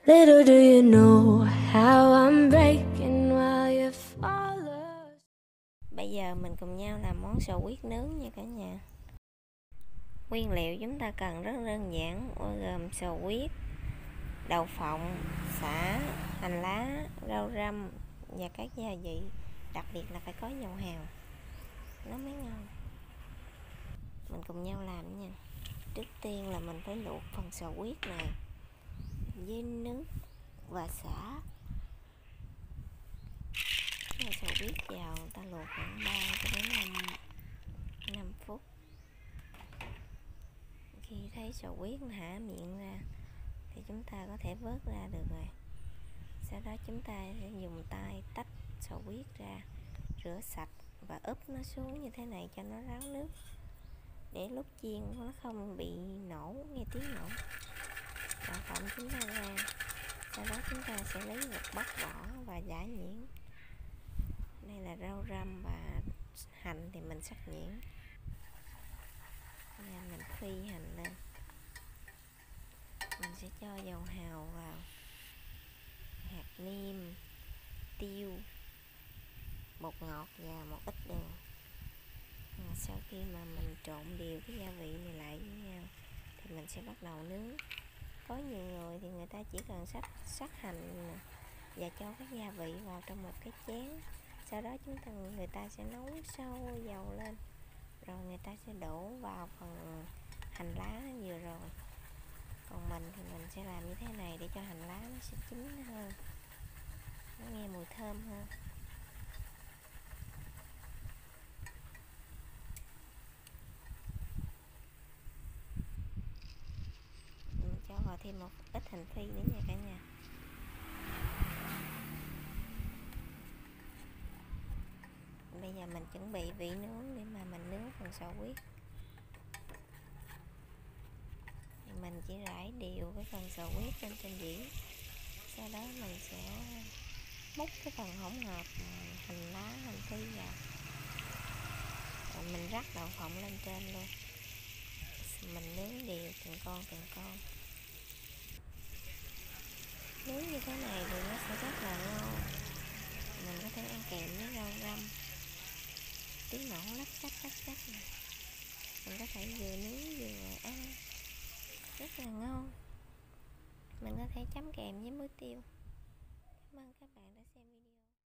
Little do you know how I'm breaking while you follow. Bây giờ mình cùng nhau làm món sò huyết nướng nha cả nhà. Nguyên liệu chúng ta cần rất đơn giản, gồm sò huyết, đậu phộng, sả, hành lá, rau răm và các gia vị. Đặc biệt là phải có dầu hào, nó mới ngon. Mình cùng nhau làm nha. Trước tiên là mình phải luộc phần sò huyết này với nước và sả. Sò huyết vào ta luộc khoảng 3 cho đến 5 phút. Khi thấy sò huyết hả miệng ra thì chúng ta có thể vớt ra được rồi. Sau đó chúng ta sẽ dùng tay tách sò huyết ra, rửa sạch và úp nó xuống như thế này cho nó ráo nước, để lúc chiên nó không bị nổ, nghe tiếng nổ. Đậu phộng chúng ta ra, sau đó chúng ta sẽ lấy một bóc vỏ và giã nhuyễn. Đây là rau răm và hành thì mình sắc nhuyễn. Mình phi hành lên. Mình sẽ cho dầu hào vào, hạt nêm, tiêu, bột ngọt và một ít đường. Sau khi mà mình trộn đều cái gia vị này lại với nhau thì mình sẽ bắt đầu nướng. Có nhiều người thì người ta chỉ cần sắc hành và cho các gia vị vào trong một cái chén. Sau đó người ta sẽ nấu sâu dầu lên, rồi người ta sẽ đổ vào phần hành lá vừa rồi. Còn mình thì mình sẽ làm như thế này để cho hành lá nó sẽ chín hơn, nó nghe mùi thơm hơn. Mình cho vào thêm một ít hành phi nữa nha cả nhà. Bây giờ mình chuẩn bị vị nướng để mà mình nướng phần sò huyết. Mình chỉ rải đều cái phần sò huyết lên trên dĩa. Sau đó mình sẽ múc cái phần hỗn hợp hành lá, hành phi vào, rồi mình rắc đậu phộng lên trên luôn. Mình nướng đều từng con. Nướng như thế này thì nó sẽ rất là ngon. Mình có thể ăn kèm với rau răm, tiếng nổ lách cách này. Mình có thể vừa nướng vừa ăn, rất là ngon. Mình có thể chấm kèm với muối tiêu. Cảm ơn các bạn.